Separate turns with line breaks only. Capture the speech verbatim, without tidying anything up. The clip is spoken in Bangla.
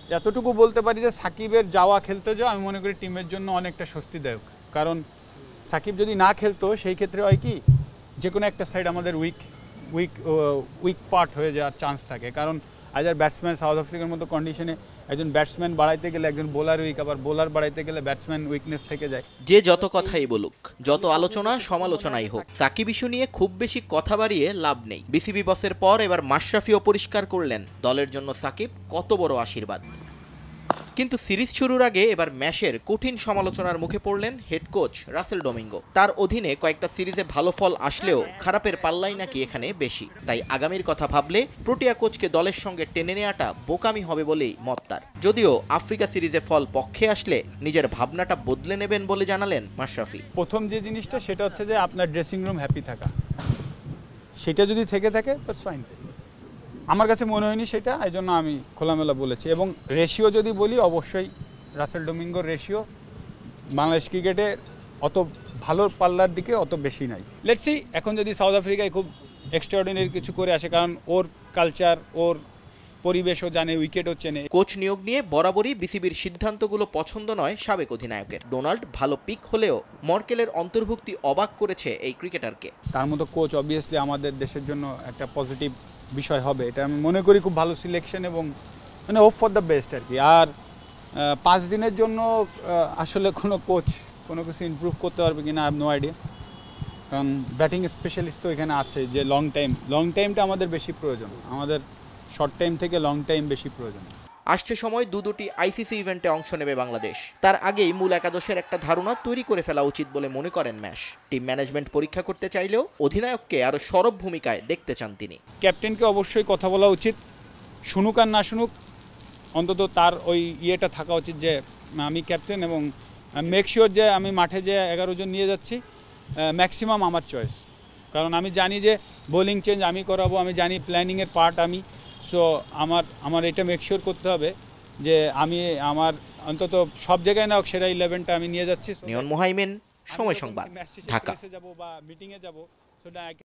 এতটুকু বলতে পারি যে সাকিবের যাওয়া খেলতে যাওয়া আমি মনে করি টিমের জন্য অনেকটা স্বস্তিদায়ক, কারণ সাকিব যদি না খেলতো সেই ক্ষেত্রে হয় কি যে কোনো একটা সাইড আমাদের উইক উইক উইক পার্ট হয়ে যাওয়ার চান্স থাকে, কারণ আজ আর ব্যাটসম্যান সাউথ আফ্রিকার মতো কন্ডিশনে একজন ব্যাটসম্যান বাড়াইতে গেলে একজন বোলার উইক, আবার বোলার বাড়াইতে গেলে ব্যাটসম্যান উইকনেস থেকে যায়।
যে যত কথাই বলুক, যত আলোচনা সমালোচনাই হোক, সাকিব ইস্যু নিয়ে খুব বেশি কথা বাড়িয়ে লাভ নেই। বিসিবি বসের পর এবার মাশরাফিও পরিষ্কার করলেন দলের জন্য সাকিব কত বড় আশীর্বাদ। কিন্তু সিরিজ শুরুর আগে এবার ম্যাশের কঠিন সমালোচনার মুখে পড়লেন হেড কোচ রাসেল ডোমিঙ্গো। তার অধীনে কয়েকটা সিরিজে ভালো ফল আসলেও খারাপের পাল্লাই নাকি এখানে বেশি, তাই আগামীর কথা ভাবলে প্রোটিয়া কোচকে দলের সঙ্গে টেনে নেওয়াটা বোকামি হবে বলেই মত তার। যদিও আফ্রিকা সিরিজে ফল পক্ষে আসলে নিজের ভাবনাটা বদলে নেবেন বলে জানালেন মাশরাফি।
প্রথম যে জিনিসটা সেটা হচ্ছে যে আপনার ড্রেসিং রুম হ্যাপি থাকা, সেটা যদি থেকে থাকে দ্যাটস ফাইন। আমার কাছে মনে হয়নি সেটা, এই জন্য আমি খোলামেলা বলেছি। এবং রেশিও যদি বলি, অবশ্যই রাসেল ডোমিঙ্গোর রেশিও বাংলাদেশ ক্রিকেটে অত ভালো পাল্লার দিকে অত বেশি নাই। লেটস সি এখন যদি সাউথ আফ্রিকায় খুব এক্সট্রাঅর্ডিনারি কিছু করে আসে, কারণ ওর কালচার, ওর পরিবেশও জানে, উইকেটও চেনে।
কোচ নিয়োগ নিয়ে বরাবরই বিসিবির সিদ্ধান্তগুলো পছন্দ নয় সাবেক অধিনায়কের। ডোনাল্ড ভালো পিক হলেও মর্কেলের অন্তর্ভুক্তি অবাক করেছে এই ক্রিকেটারকে।
তার মতো কোচ অবভিয়াসলি আমাদের দেশের জন্য একটা পজিটিভ বিষয় হবে, এটা আমি মনে করি। খুব ভালো সিলেকশন এবং মানে হোপ ফর দ্য বেস্ট আর কি। আর পাঁচ দিনের জন্য আসলে কোনো কোচ কোনো কিছু ইমপ্রুভ করতে পারবে কিনা আই হ্যাভ নো আইডিয়া, কারণ ব্যাটিং স্পেশালিস্ট তো এখানে আছে যে লং টাইম লং টাইমটা আমাদের বেশি প্রয়োজন, আমাদের শর্ট টাইম থেকে লং টাইম বেশি প্রয়োজন।
আসছে সময় দু দুটি আইসিসি ইভেন্টে অংশ নেবে বাংলাদেশ। তার আগেই মূল একাদশের একটা ধারণা তৈরি করে ফেলা উচিত বলে মনে করেন ম্যাশ। টিম ম্যানেজমেন্ট পরীক্ষা করতে চাইলেও অধিনায়ককে আরও সরব ভূমিকায় দেখতে চান তিনি।
ক্যাপ্টেনকে অবশ্যই কথা বলা উচিত, শুনুক আর না শুনুক, অন্তত তার ওই ইয়েটা থাকা উচিত যে আমি ক্যাপ্টেন এবং মেক শিওর যে আমি মাঠে যে এগারো জন নিয়ে যাচ্ছি ম্যাক্সিমাম আমার চয়েস, কারণ আমি জানি যে বোলিং চেঞ্জ আমি করাবো, আমি জানি প্ল্যানিংয়ের পার্ট আমি। সো আমার আমার এটা মেক শিওর করতে হবে যে আমি আমার অন্তত সব জায়গায় না হোক সেরা ইলেভেনটা আমি নিয়ে যাচ্ছি।
নিয়ন মোহাইমেন, সময় সংবাদ, ঢাকা।
যাব বা মিটিংয়ে যাব,